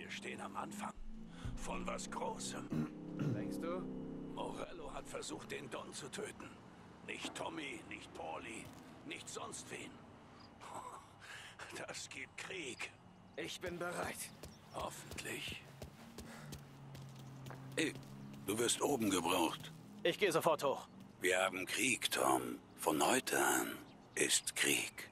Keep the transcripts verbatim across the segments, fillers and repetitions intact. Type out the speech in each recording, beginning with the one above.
Wir stehen am Anfang von was Großem. Denkst du? Morello hat versucht, den Don zu töten. Nicht Tommy, nicht Paulie, nicht sonst wen. Das gibt Krieg. Ich bin bereit. Hoffentlich. Hey, du wirst oben gebraucht. Ich gehe sofort hoch. Wir haben Krieg, Tom. Von heute an ist Krieg.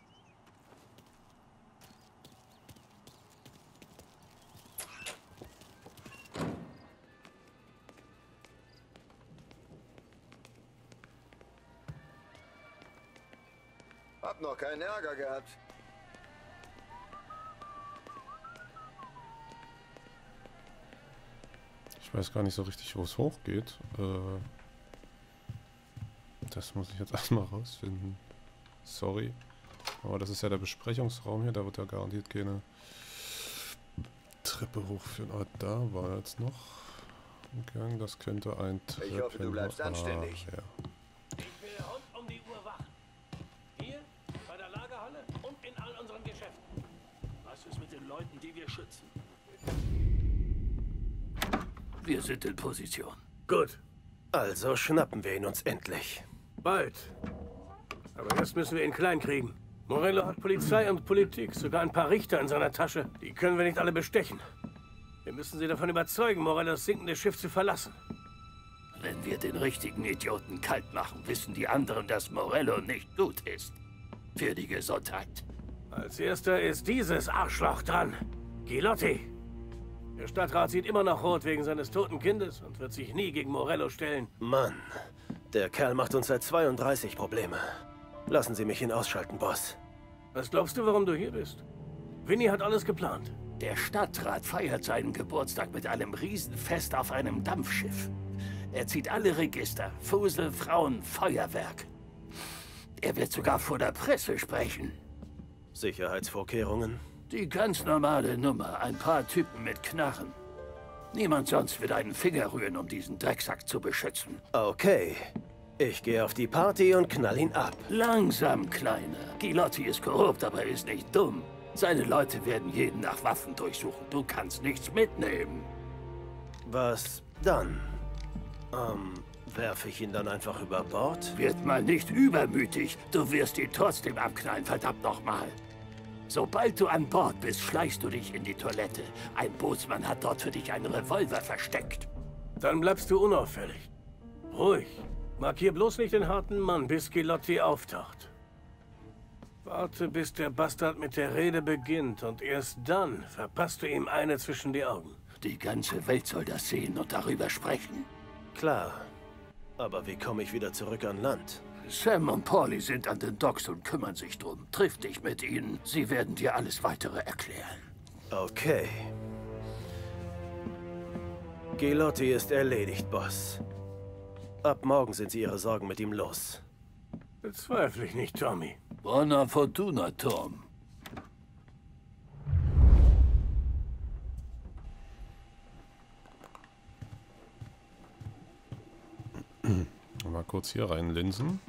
Hab noch keinen Ärger gehabt. Ich weiß gar nicht so richtig, wo es hochgeht. Äh, das muss ich jetzt erstmal rausfinden. Sorry. Aber das ist ja der Besprechungsraum hier. Da wird ja garantiert keine Treppe hochführen. Ah, da war jetzt noch ein Gang. Das könnte ein Treppen... Ich hoffe, du bleibst anständig. Ah, ja. Ich will rund um die Uhr wachen. Hier, bei der Lagerhalle und in all unseren Geschäften. Was ist mit den Leuten, die wir schützen? Wir sind in Position. Gut, Also schnappen wir ihn uns endlich. bald. Aber erst müssen wir ihn klein kriegen. Morello hat Polizei und Politik, sogar ein paar Richter in seiner Tasche. Die können wir nicht alle bestechen. Wir müssen sie davon überzeugen, Morellos sinkendes Schiff zu verlassen. Wenn wir den richtigen Idioten kalt machen, wissen die anderen, dass Morello nicht gut ist. Für die Gesundheit. Als erster ist dieses Arschloch dran. Gilotti. Der Stadtrat sieht immer noch rot wegen seines toten Kindes und wird sich nie gegen Morello stellen. Mann, der Kerl macht uns seit zweiunddreißig Probleme. Lassen Sie mich ihn ausschalten, Boss. Was glaubst du, warum du hier bist? Vinny hat alles geplant. Der Stadtrat feiert seinen Geburtstag mit einem Riesenfest auf einem Dampfschiff. Er zieht alle Register. Fusel, Frauen, Feuerwerk. Er wird sogar vor der Presse sprechen. Sicherheitsvorkehrungen? Die ganz normale Nummer. Ein paar Typen mit Knarren. Niemand sonst wird einen Finger rühren, um diesen Drecksack zu beschützen. Okay. Ich gehe auf die Party und knall ihn ab. Langsam, Kleiner. Gilotti ist korrupt, aber er ist nicht dumm. Seine Leute werden jeden nach Waffen durchsuchen. Du kannst nichts mitnehmen. Was dann? Ähm, werfe ich ihn dann einfach über Bord? Wird mal nicht übermütig. Du wirst ihn trotzdem abknallen, verdammt nochmal. Sobald du an Bord bist, schleichst du dich in die Toilette. Ein Bootsmann hat dort für dich einen Revolver versteckt. Dann bleibst du unauffällig. Ruhig. Markier bloß nicht den harten Mann, bis Gilotti auftaucht. Warte, bis der Bastard mit der Rede beginnt und erst dann verpasst du ihm eine zwischen die Augen. Die ganze Welt soll das sehen und darüber sprechen. Klar. Aber wie komme ich wieder zurück an Land? Sam und Paulie sind an den Docks und kümmern sich drum. Triff dich mit ihnen. Sie werden dir alles Weitere erklären. Okay. Gilotti ist erledigt, Boss. Ab morgen sind Sie Ihre Sorgen mit ihm los. Bezweifle ich nicht, Tommy. Buona fortuna, Tom. Mal kurz hier reinlinsen.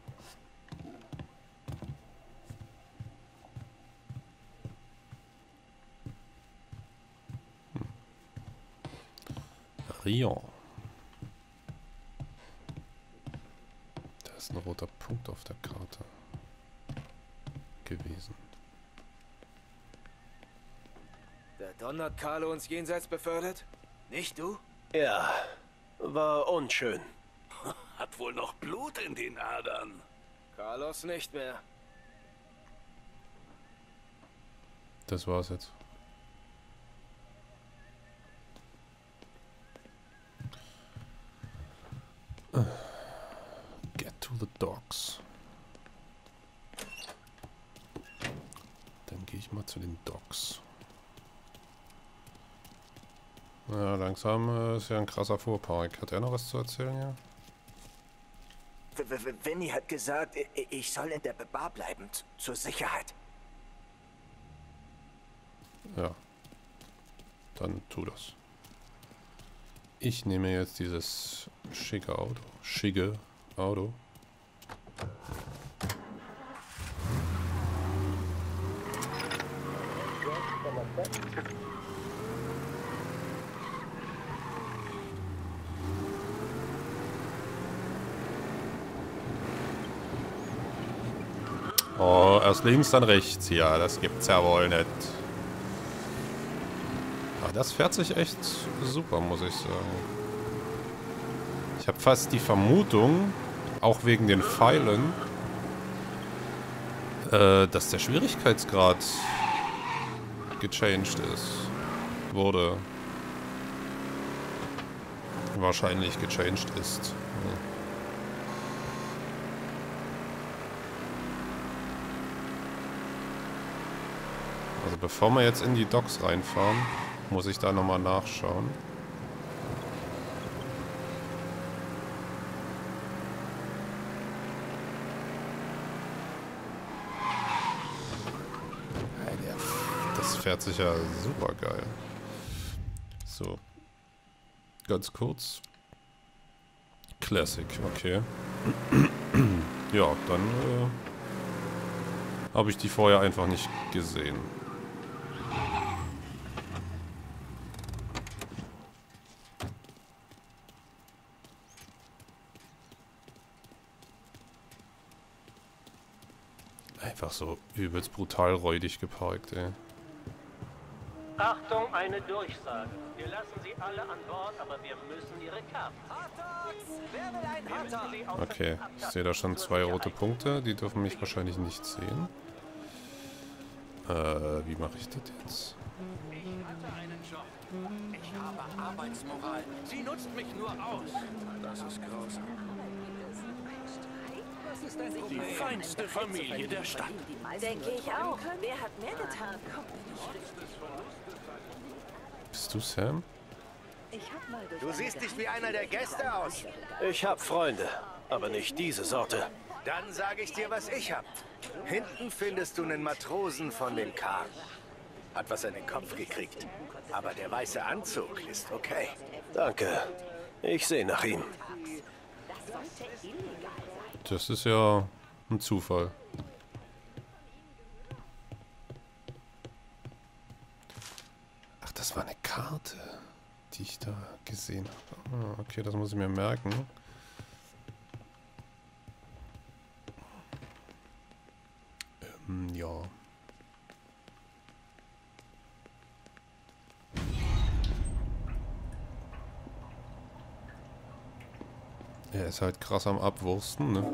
Hm. Rion. Da ist ein roter Punkt auf der Karte gewesen. Der Don hat Carlo uns jenseits befördert? Nicht du? Ja, war unschön. Hat wohl noch Blut in den Adern. Carlos nicht mehr. Das war's jetzt. Get to the docks. Dann gehe ich mal zu den Docks. Ja, langsam äh, ist ja ein krasser Fuhrpark. Hat er noch was zu erzählen hier? Vinny hat gesagt, ich soll in der Bar bleiben, zur Sicherheit. Ja. Dann tu das. Ich nehme jetzt dieses schicke Auto. Schicke Auto. Oh, erst links, dann rechts. Ja, das gibt's ja wohl nicht. Aber das fährt sich echt super, muss ich sagen. Ich habe fast die Vermutung, auch wegen den Pfeilen, äh, dass der Schwierigkeitsgrad gechanged ist. Wurde. Wahrscheinlich gechanged ist. Ja. Also bevor wir jetzt in die Docks reinfahren, muss ich da nochmal nachschauen. Das fährt sich ja super geil. So. Ganz kurz. Classic, okay. Ja, dann äh, habe ich die vorher einfach nicht gesehen. Einfach so übelst brutal räudig geparkt, ey. Achtung, eine Durchsage. Wir lassen Sie alle an Bord, aber wir müssen Ihre Karten. Okay, ich sehe da schon zwei rote Punkte. Die dürfen mich wahrscheinlich nicht sehen. Äh, wie mache ich das jetzt? Ich hatte einen Job. Ich habe Arbeitsmoral. Sie nutzt mich nur aus. Das ist grausam. Die feinste Familie der Stadt. Denke ich auch. Wer hat mehr getan? Bist du Sam? Du siehst nicht wie einer der Gäste aus. Ich hab Freunde, aber nicht diese Sorte. Dann sage ich dir, was ich hab. Hinten findest du einen Matrosen von den Kahn. Hat was an den Kopf gekriegt. Aber der weiße Anzug ist okay. Danke. Ich sehe nach ihm. Das ist ja ein Zufall. Ach, das war eine Karte, die ich da gesehen habe. Ah, okay, das muss ich mir merken. Ähm, ja. Er ist halt krass am Abwursten, ne?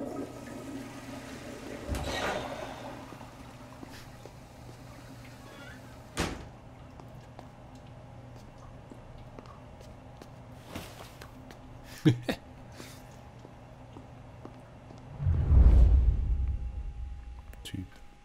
Typ.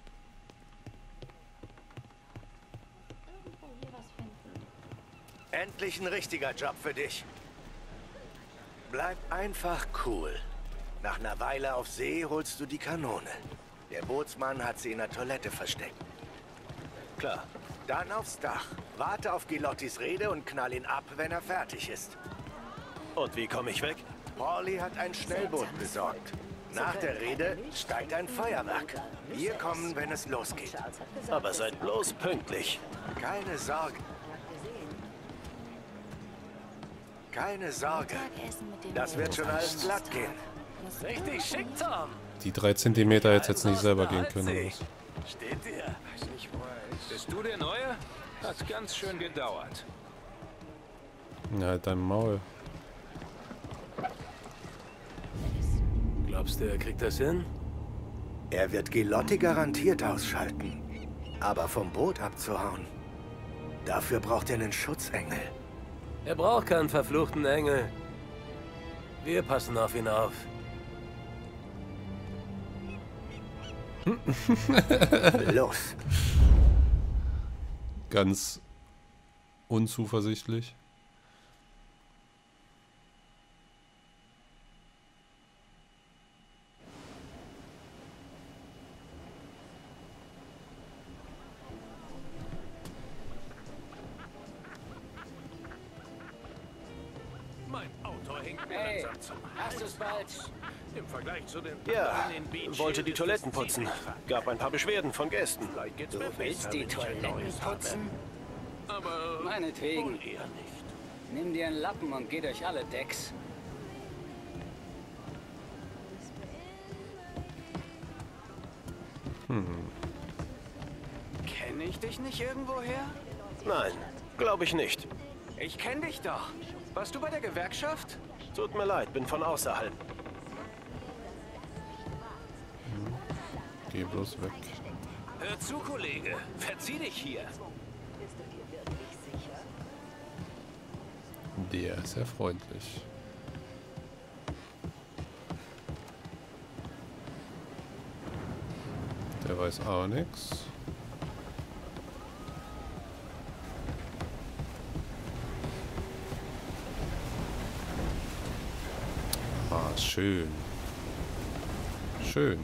Endlich ein richtiger Job für dich. Bleib einfach cool. Nach einer Weile auf See holst du die Kanone. Der Bootsmann hat sie in der Toilette versteckt. Klar. Dann aufs Dach. Warte auf Gilottis Rede und knall ihn ab, wenn er fertig ist. Und wie komme ich weg? Paulie hat ein Schnellboot besorgt. Nach der Rede steigt ein Feuerwerk. Wir kommen, wenn es losgeht. Aber seid bloß pünktlich. Keine Sorge. Keine Sorge. Das wird schon alles glatt gehen. Richtig schick, Tom. Die drei Zentimeter jetzt jetzt nicht selber gehen können. Oder was? Steht dir? Weiß nicht, wo er ist. Bist du der Neue? Hat ganz schön gedauert. Ja, halt dein Maul. Glaubst du, er kriegt das hin? Er wird Gilotti garantiert ausschalten. Aber vom Boot abzuhauen, dafür braucht er einen Schutzengel. Er braucht keinen verfluchten Engel. Wir passen auf ihn auf. Los. Ganz unzuversichtlich. Mein Auto hängt mir Hey, langsam zum hast du's bald? Im Vergleich zu den Ja, in Beach wollte die ist Toiletten es putzen. ziemlich Gab ein paar Beschwerden von Gästen. Vielleicht geht's Du mir willst besser, die wenn ich ein Toiletten neues habe. putzen? Aber Meinetwegen. wohl eher nicht. Nimm dir einen Lappen und geh durch alle Decks. Hm. Kenne ich dich nicht irgendwoher? Nein, glaube ich nicht. Ich kenne dich doch. Warst du bei der Gewerkschaft? Tut mir leid, bin von außerhalb. Geh bloß weg. Hör zu, Kollege. Verzieh dich hier. Der ist sehr freundlich. Der weiß auch nichts. Ah, schön. Schön.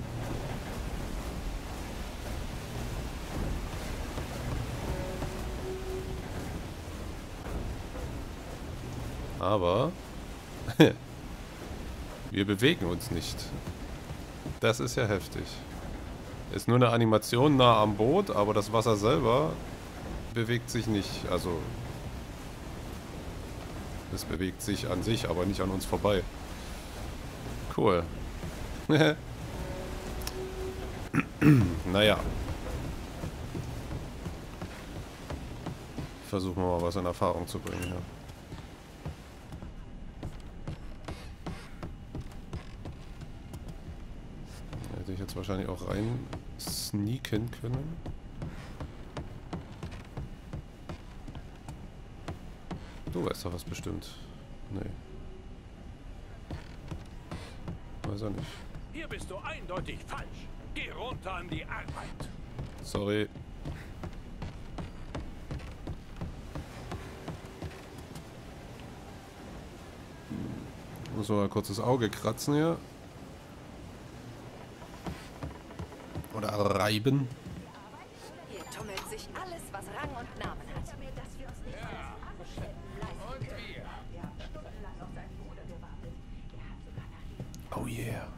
Aber wir bewegen uns nicht. Das ist ja heftig. Ist nur eine Animation nah am Boot, aber das Wasser selber bewegt sich nicht. Also es bewegt sich an sich, aber nicht an uns vorbei. Cool. Naja. Versuchen wir mal was in Erfahrung zu bringen. Ja. Hätte ich jetzt wahrscheinlich auch rein sneaken können. Du weißt doch was bestimmt. Nee. Weiß er nicht. Hier bist du eindeutig falsch. Geh runter an die Arbeit. Sorry. Muss mal kurz das Auge kratzen hier. Oder reiben. Hier tummelt sich alles, was Rang und Namen hat. Oh yeah.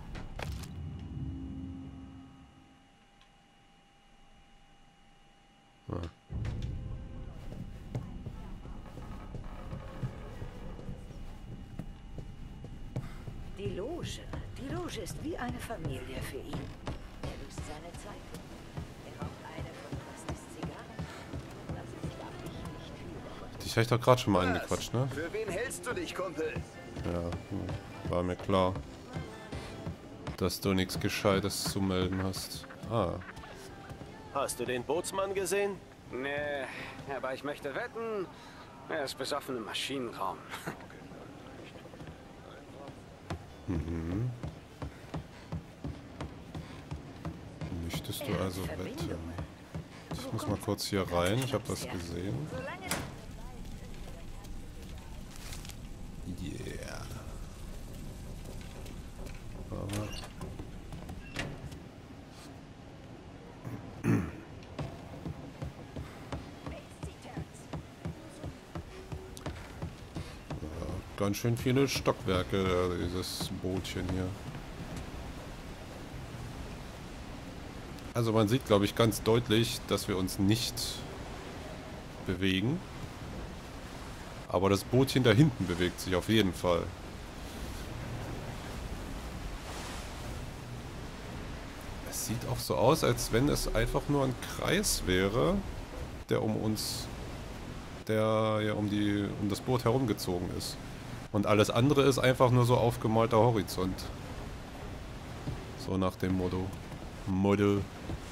Ah. Die Loge. Die Loge ist wie eine Familie für ihn. Er löst seine Zeit. Er raucht eine von Prestes Zigarren. Das ist, glaube ich, nicht viel davon. Dich habe ich doch gerade schon mal angequatscht, ne? Für wen hältst du dich, Kumpel? Ja, hm, war mir klar, dass du nichts Gescheites zu melden hast. Ah, Hast du den Bootsmann gesehen? Nee, aber ich möchte wetten, er ist besoffen im Maschinenraum. mhm. Möchtest du also wetten? Ich muss mal kurz hier rein, ich habe das gesehen. Yeah. Aber ganz schön viele Stockwerke, dieses Bootchen hier. Also man sieht, glaube ich, ganz deutlich, dass wir uns nicht bewegen. Aber das Bootchen da hinten bewegt sich auf jeden Fall. Es sieht auch so aus, als wenn es einfach nur ein Kreis wäre, der um uns, der ja um die, um das Boot herumgezogen ist. Und alles andere ist einfach nur so aufgemalter Horizont. So nach dem Motto. Motto.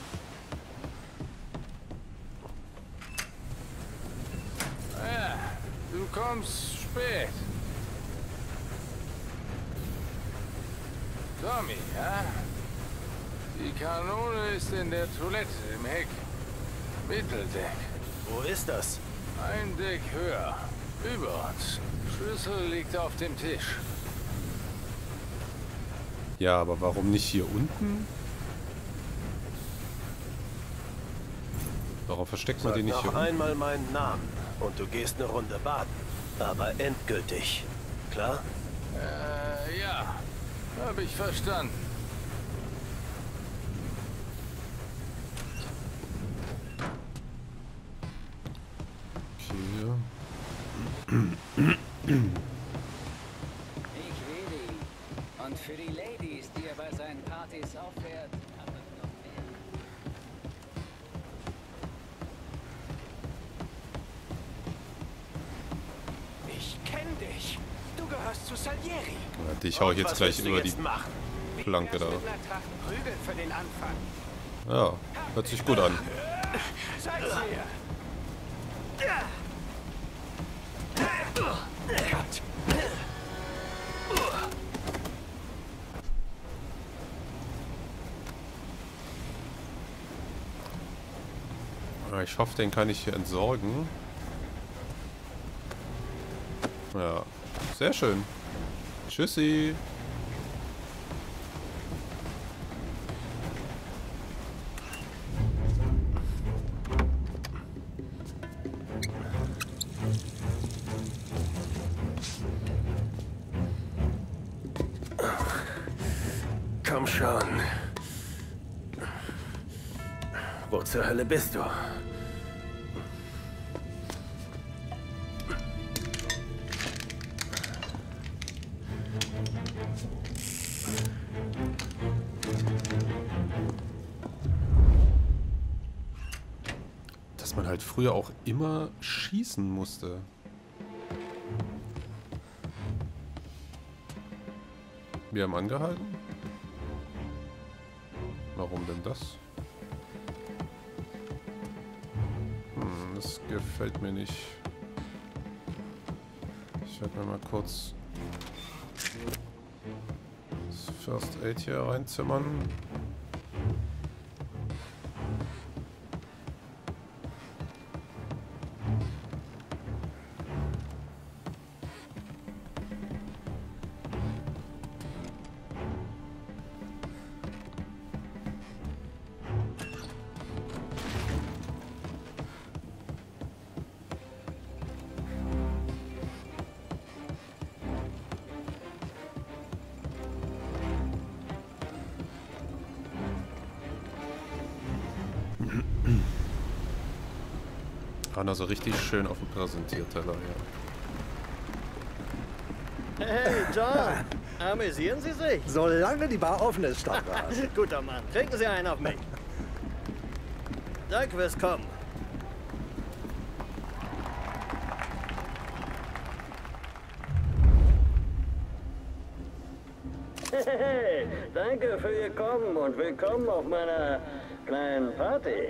Ja, du kommst spät. Tommy, ja? Die Kanone ist in der Toilette im Heck. Mitteldeck. Wo ist das? Ein Deck höher. Über uns. Schlüssel liegt auf dem Tisch. Ja, aber warum nicht hier unten? Warum versteckt man Sag den nicht noch hier unten? einmal meinen Namen und du gehst eine Runde baden. Aber endgültig. Klar? Äh, ja. Hab ich verstanden. Okay. Ich will die. Und für die Ladies, die er bei seinen Partys auffährt, hat er noch mehr. was zu Salieri. Ja, dich hau ich jetzt gleich über die Planke da. Prügel für den Anfang. Ja, hört sich gut an. Zeig's mir. Cut. Ich hoffe, den kann ich hier entsorgen. Ja, sehr schön. Tschüssi. Komm schon. Wo zur Hölle bist du? Dass man halt früher auch immer schießen musste. Wir haben angehalten. Warum denn das? Hm, das gefällt mir nicht. Ich werde mir mal kurz das First Aid hier reinzimmern. Also richtig schön auf dem Präsentierteller hier. Hey, John! Amüsieren Sie sich? Solange die Bar offen ist, Stadtrat. Guter Mann. Trinken Sie einen auf mich. Danke fürs Kommen. Hey, danke für Ihr Kommen und willkommen auf meiner kleinen Party.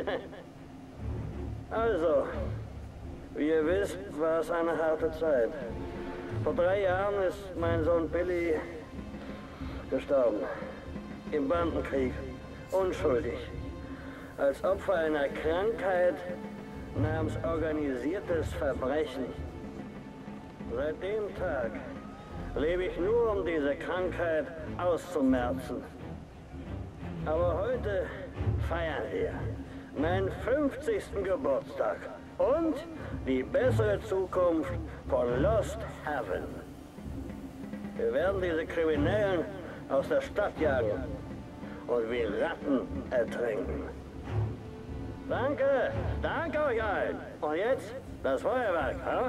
Also, wie ihr wisst, war es eine harte Zeit. Vor drei Jahren ist mein Sohn Billy gestorben. Im Bandenkrieg. Unschuldig. Als Opfer einer Krankheit namens organisiertes Verbrechen. Seit dem Tag lebe ich nur, um diese Krankheit auszumerzen. Aber heute feiern wir meinen fünfzigsten Geburtstag und die bessere Zukunft von Lost Haven. Wir werden diese Kriminellen aus der Stadt jagen und wie Ratten ertränken. Danke, danke euch allen. Und jetzt das Feuerwerk, ha?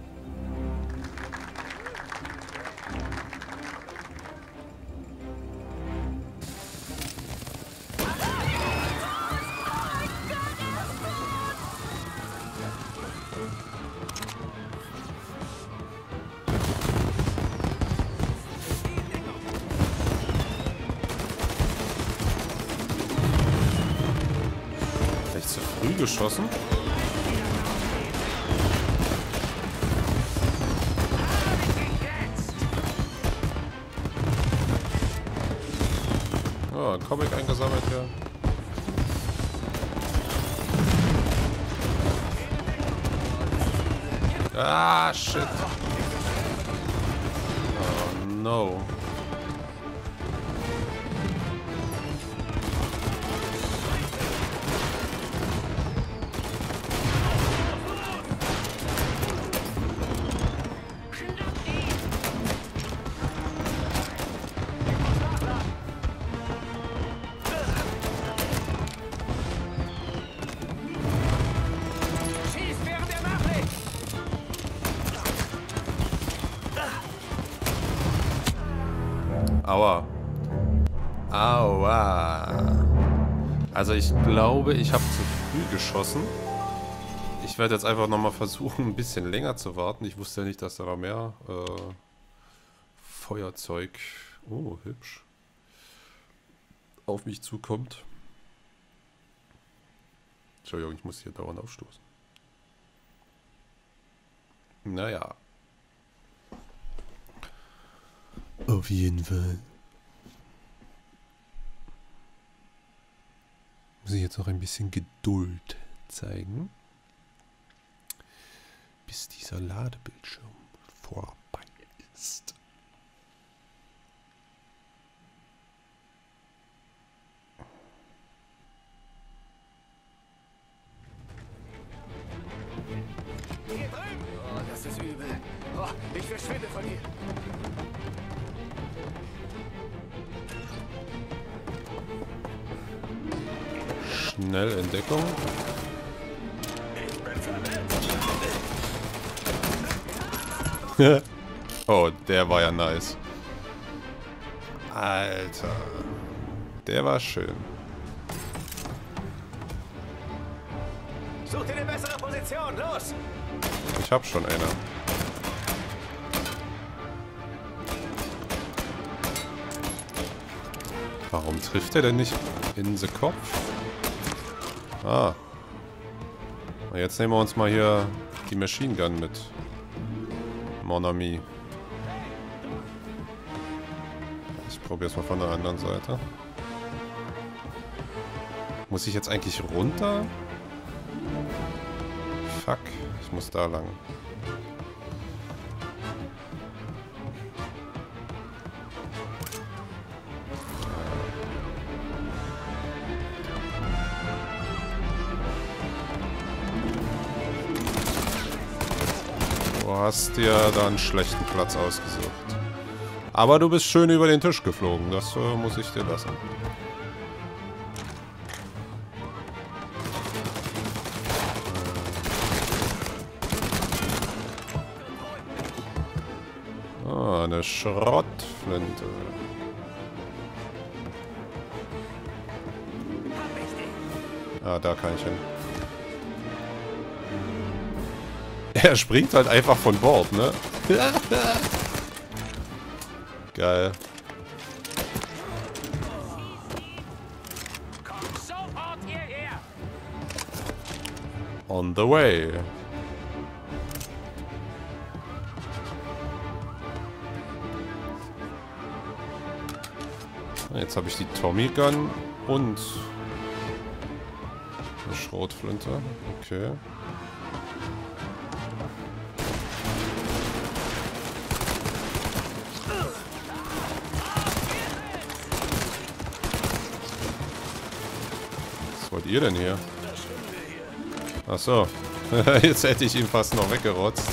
Geschossen. Oh, ein Comic eingesammelt hier. Ah, shit. Oh, no. Aua. Aua. Also ich glaube, ich habe zu früh geschossen. Ich werde jetzt einfach nochmal versuchen, ein bisschen länger zu warten. Ich wusste ja nicht, dass da noch mehr äh, Feuerzeug, oh, hübsch, auf mich zukommt. Entschuldigung, ich muss hier dauernd aufstoßen. Naja. Auf jeden Fall. Muss ich jetzt noch ein bisschen Geduld zeigen, bis dieser Ladebildschirm vorbei ist. Hier drüben! Oh, das ist übel. Oh, ich verschwinde von hier. Schnell Entdeckung. Oh, der war ja nice. Alter. Der war schön. Such dir eine bessere Position, los! Ich hab schon eine. Warum trifft er denn nicht in den Kopf? Ah. Und jetzt nehmen wir uns mal hier die Machine Gun mit. Mon ami. Ich probiere es mal von der anderen Seite. Muss ich jetzt eigentlich runter? Fuck, ich muss da lang. Du hast dir da einen schlechten Platz ausgesucht. Aber du bist schön über den Tisch geflogen, das äh, muss ich dir lassen. Ah, eine Schrottflinte. Ah, da kann ich hin. Er springt halt einfach von Bord, ne? Geil. On the way. Jetzt habe ich die Tommy Gun und eine Schrotflinte. Okay. Was wollt ihr denn hier? Ach so. Jetzt hätte ich ihn fast noch weggerotzt.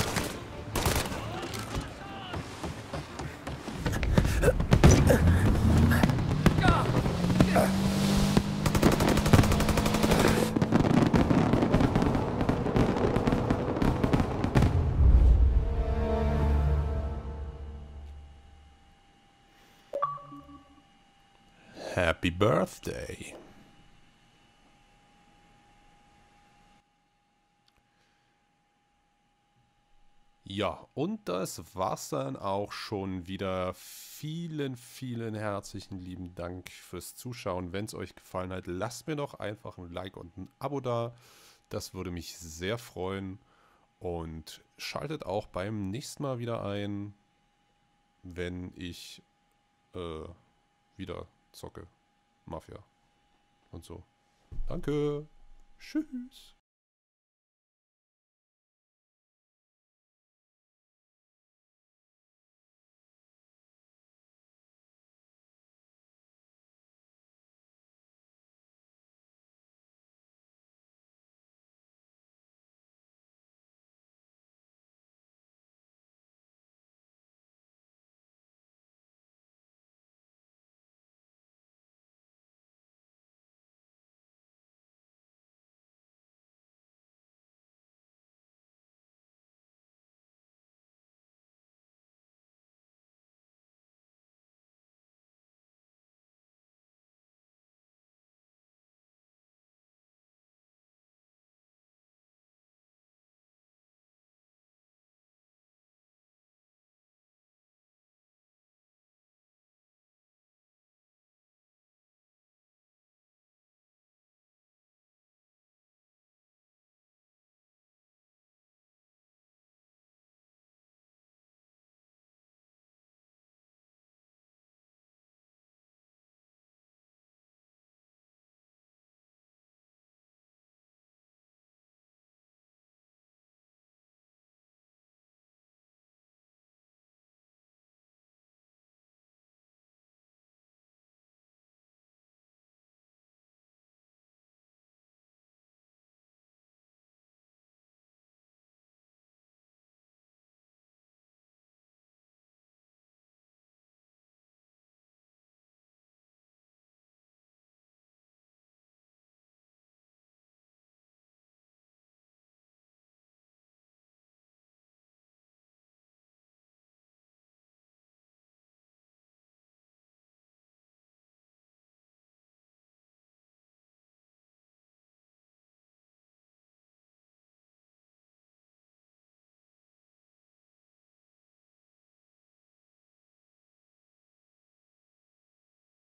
Happy Birthday. Ja, und das war's dann auch schon wieder. Vielen, vielen herzlichen lieben Dank fürs Zuschauen. Wenn es euch gefallen hat, lasst mir doch einfach ein Like und ein Abo da. Das würde mich sehr freuen. Und schaltet auch beim nächsten Mal wieder ein, wenn ich äh, wieder zocke. Mafia und so. Danke. Tschüss.